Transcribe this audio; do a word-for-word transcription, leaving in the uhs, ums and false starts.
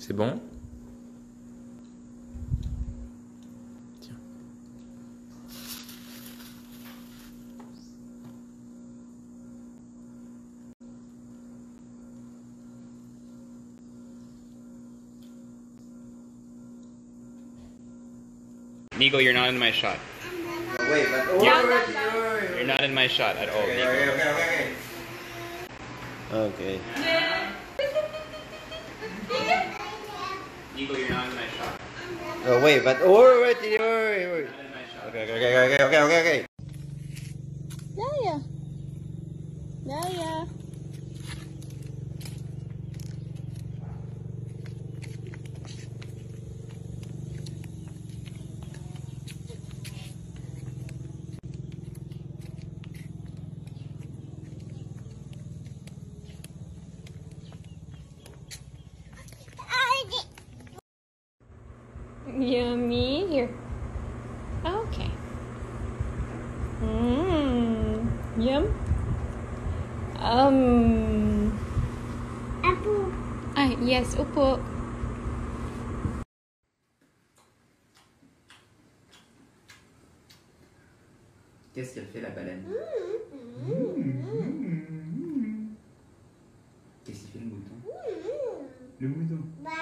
C'est bon? Tiens. Nico, you're not in my shot. No, wait, but oh, Yeah. wait, wait, wait. You're not in my shot at all, Okay, Nico. okay, okay, okay. Okay. Nico, you're not in my shot. Oh, wait, but oh, wait, wait, wait, wait. Not in my shot. Okay, okay, okay, okay, okay, okay, okay. Yaya. Yaya. Yummy. Here. Okay. Mmm. Yum. Um. Apple. Ah, yes, upo. Qu'est-ce qu'elle fait la baleine? Qu'est-ce qu'il fait le mouton? Le mouton.